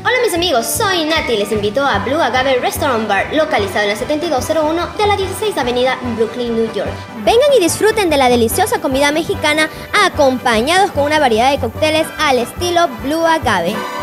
Hola mis amigos, soy Nati y les invito a Blue Agave Restaurant Bar, localizado en la 7201 de la 16 Avenida en Brooklyn, New York. Vengan y disfruten de la deliciosa comida mexicana acompañados con una variedad de cócteles al estilo Blue Agave.